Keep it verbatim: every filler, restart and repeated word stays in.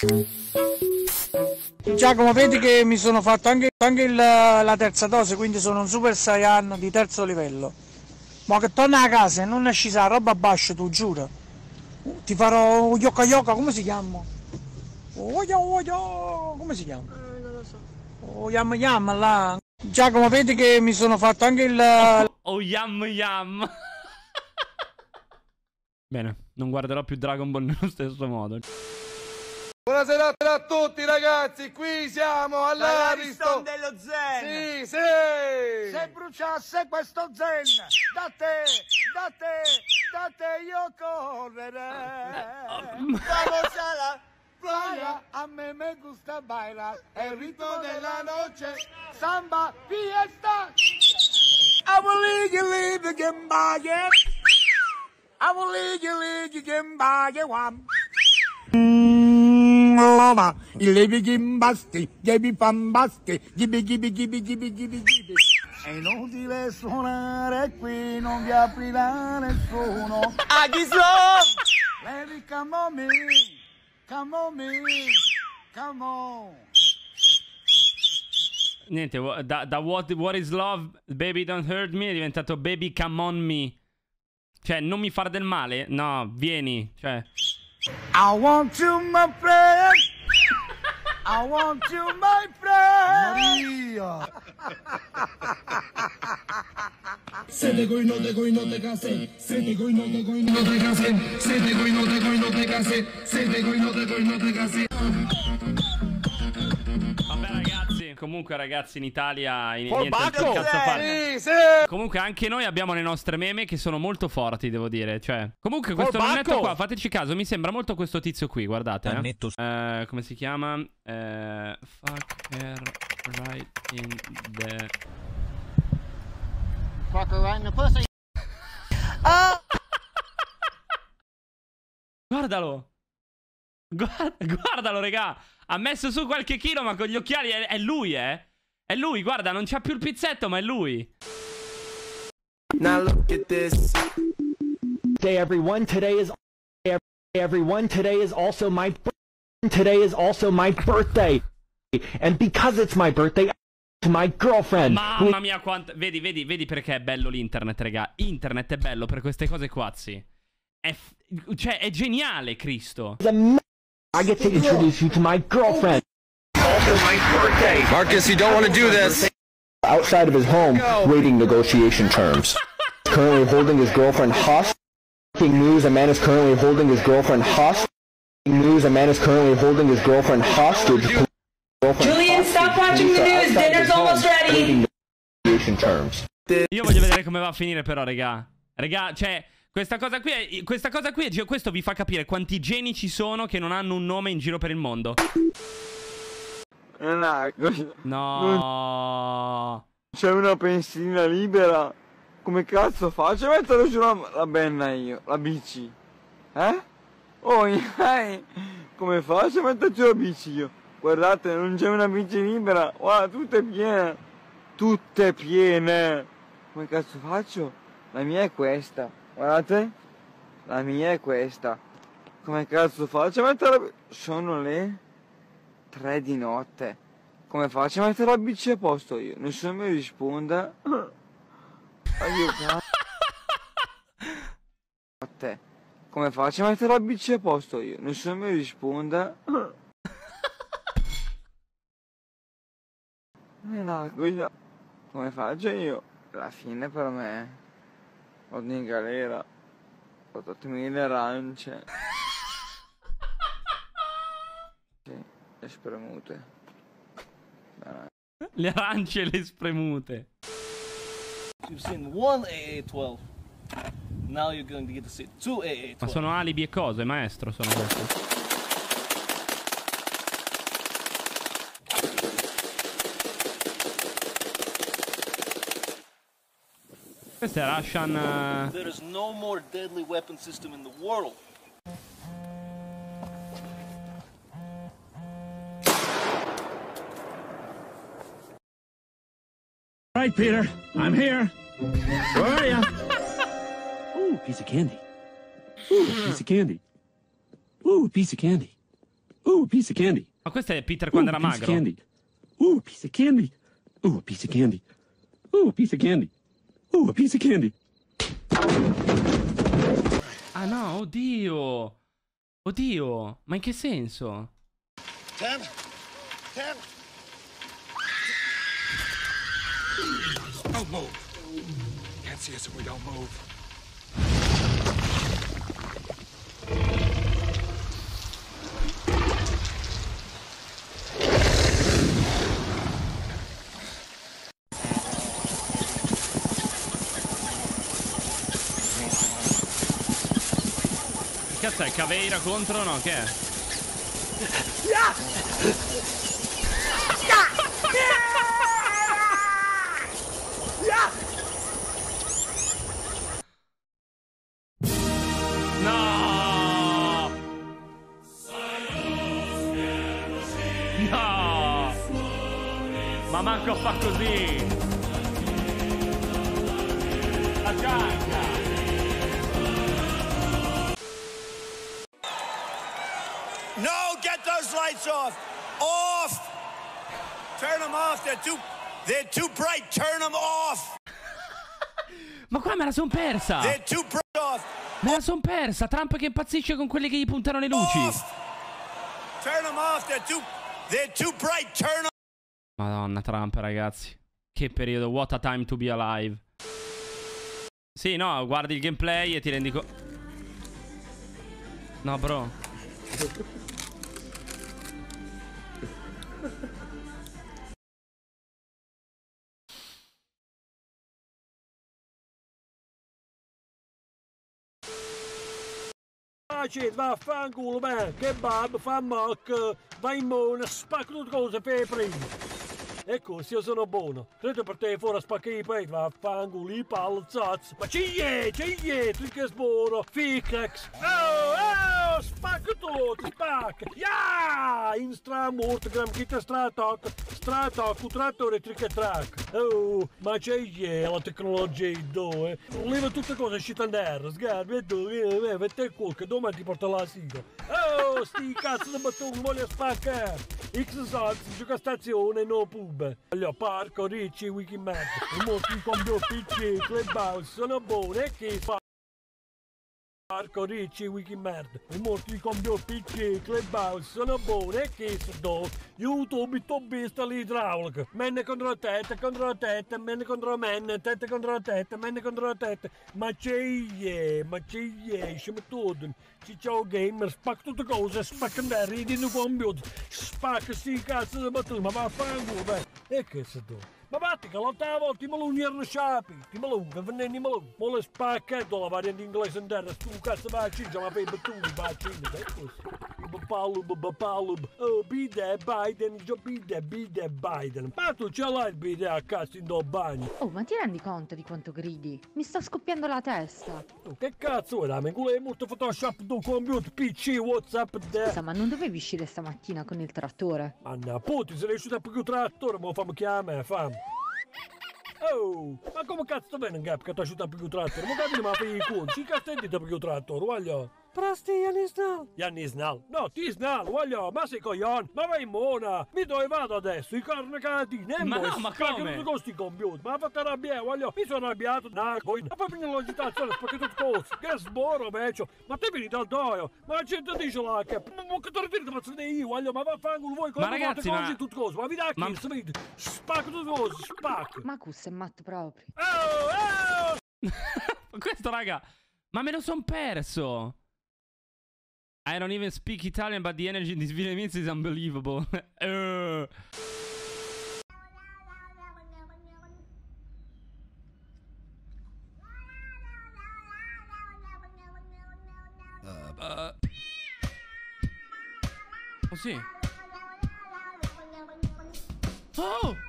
Giacomo, vedi che mi sono fatto anche, anche il, la terza dose, quindi sono un Super Saiyan di terzo livello. Ma che torna a casa e non esci la roba bascia, tu giuro. Ti farò un yoka yoka, come si chiama? Oh, yo, oh, yo. Come si chiama? Eh, non lo so. Oh, yam yam là. Giacomo, vedi che mi sono fatto anche il... Oh, oh yam yam. Bene, non guarderò più Dragon Ball nello stesso modo. Buonasera a tutti ragazzi, qui siamo all'Ariston dello Zen. Sì, sì. Se bruciasse questo Zen, da te, da te, da te io correrei. Vamos a la playa, a me me gusta bailar, el ritmo della noche, samba, fiesta. I will leave you, leave you, get by it. I will leave you, leave you, get by it, one. Il levi gimbasti, gibi pambasti, gibi gibi gibi gibi gibi gibi. È inutile suonare qui, non vi aprirà nessuno. Aghislo! Levi, come on me, come on me, come on. Niente, da, da what, what is love, baby don't hurt me, è diventato baby come on me. Cioè, non mi far del male? No, vieni, cioè... I want you, my friend. I want you, my friend. Maria. Sete coi note coi note case, sete coi note coi note case, sete coi note coi note case, sete coi note coi note case. Vabbè ragazzi, comunque ragazzi in Italia in, niente, Bacco. che cazzo fare? Sì, sì. Comunque anche noi abbiamo le nostre meme che sono molto forti, devo dire, cioè. Comunque questo Bacco. nonnetto qua, fateci caso, mi sembra molto questo tizio qui, guardate, eh. Nonnetto. Eh, come si chiama? Eh, fuck her right in the... Fuck her in the pussy. Guardalo. Guarda, guardalo, regà. Ha messo su qualche chilo, ma con gli occhiali è, è lui, eh. È lui, guarda, non c'ha più il pizzetto, ma è lui. Now look at this. Day everyone, today is everyone, today is also my today is also my birthday. And because it's my birthday, to my girlfriend. Mamma mia, quanto... Vedi, vedi, vedi perché è bello l'internet, raga. Internet è bello per queste cose quazzi. È f... Cioè, è geniale, Cristo. I get to introduce you to my girlfriend. Also my birthday. Marcus, you don't want to do this. Outside of his home, waiting negotiation terms. Currently holding his girlfriend hostage. News: a man is currently holding his girlfriend hostage. News: a man is currently holding his girlfriend hostage. Julian, stop watching the news. Dinner's almost ready. Negotiation terms. Io voglio vedere come va a finire, però, raga. Raga, cioè. Questa cosa qui, è, questa cosa qui, è, questo vi fa capire quanti geni ci sono che non hanno un nome in giro per il mondo. No. C'è una pensilina libera. Come cazzo faccio a mettere su la, la benna io, la bici? Eh? Oh, eh, come faccio a metterci la bici io? Guardate, non c'è una bici libera. Guarda, tutte piene. Tutte piene. Come cazzo faccio? La mia è questa. Guardate, la mia è questa. Come cazzo faccio a mettere la... Sono le tre di notte. Come faccio a mettere la bici a posto io? Nessuno mi risponde. Aiuto. Notte. Come faccio a mettere la bici a posto io? Nessuno mi risponde. E là, cosa? Come faccio io? La fine per me. Vado in galera. Portatemi le arance. Sì, le spremute. Le arance e le spremute. You've seen one A A twelve. Now you're going to get to see two A A twelve. Ma sono alibi e cose, maestro, sono questi. Questo è Russian... Uh... There is no more deadly weapon system in the world. Right, Peter, I'm here. Where are you? Ooh, piece of candy. Ooh, piece of candy. Ooh, piece of candy. Ooh, a piece of candy. Ma questo è Peter quando Ooh, era a piece magro. of candy. Ooh, a piece of candy. Ooh, a piece of candy. Ooh, a piece of candy. Ooh, a piece of candy. Ah no, oddio. Oddio, ma in che senso? Ten. Ten. Don't move. Can't see us if we don't move. Che cazzo è? Caveira contro no? Che è? No! No! Ma manco fa così! La giacca! No, get those lights off! Off! Turn them off, they're too... They're too bright, turn them off! Ma qua me la son persa! They're too bright off! Me la son persa! Trump che impazzisce con quelli che gli puntano le luci! Off. Turn them off, they're too... They're too bright, turn them... Madonna, Trump, ragazzi. Che periodo, what a time to be alive. Sì, no, guardi il gameplay e ti rendi conto... No, bro. Vaffanculo, man, kebab, fa mock, vai in mona, spacco tutte cose per prima. E così io sono buono. Credo per te fuori a spaccare i peti, vaffanculo, i palzazzi. Ma ci è, ci è, tu che sbuono, ficax. Oh, oh, spacco tutto, spacca. Ya, in stramurto, gram chitta stratoc, stratoc, un trattore trick e track. Oh, ma c'è la tecnologia in due. Leva tutte cose uscite in terra, sgarbi, e tu, vedi il culo che domani ti porta la sera. Oh, sti cazzo di battoni, voglio spaccare. X salsi, gioca stazione, no pub. Allora, parco, ricci, wikimap. I mostri con due P C, clubhouse, sono buone, che fa? Parco, ricci, wikimap. I mostri con due P C, clubhouse, sono buone, che sono? YouTube, tobista, l'idraulica. Menne contro tette, contro tette, menne contro menne, tette contro tette, menne contro tette. Ma c'è, ma c'è, ci mettono. Ci ciao gamer, spacca tutte cose, spacca andare, ridi in computer, spacca sti cazzo di battute, ma vaffanculo, beh. E che se tu? Ma batti che l'altra volta i maluni erano sciapi, i maluni, che venendo i maluni. Ma le spacchetto la variante inglese in terra, stu cazzo vaccino, ma per i battuni, vaccini, è così. Bapalub, bapalub, oh, bide Biden, già bide, bide Biden. Ma tu ce l'hai il bide a cazzo in do bagno? Oh, ma ti rendi conto di quanto gridi? Mi sta scoppiando la testa. Oh, che cazzo vuoi dammi? Quello è molto Photoshop do computer, P C, WhatsApp, de... Scusa, ma non dovevi uscire stamattina con il trattore? Anna, puti, se riesci a più trattore, ma fammi chiamare, fammi. Oh, ma come cazzo viene in gap che ti ha asciugato più trattore? Ma capite, ma fai i conti, che cazzo ti più trattore, voglio? Presti Janisnal. Janisnal? No, Tisnal, voglio, ma sei coglione, ma vai in mona, mi dove vado adesso, i carnecatini, e ma mo, no, ma come? Ma costi i computer, ma ha fatto arrabbiare, voglio, mi sono arrabbiato, no, poi, ma poi finire l'agitazione, perché tutte cose, che sboro, vecchio, ma te vieni dal doio, ma la gente dice là, che, ma che te ritiri, ma se ne io, voglio, ma vaffanculo voi, come ragazzi, cose, ma... tutte cose, ma vi dà chi, ma... vedi, spacco tutte cose, spacco. Ma Cus è matto proprio. Oh, oh! Questo, raga, ma me lo son perso. I don't even speak Italian, but the energy in these video means is unbelievable. uh. Uh, oh sì. Oh!